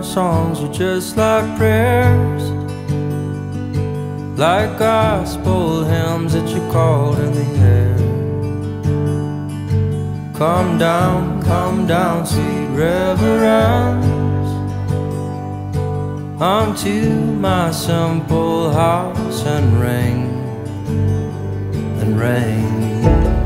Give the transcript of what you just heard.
songs are just like prayers, like gospel hymns that you called in the air. Come down, sweet reverence, unto my simple house and ring and rain.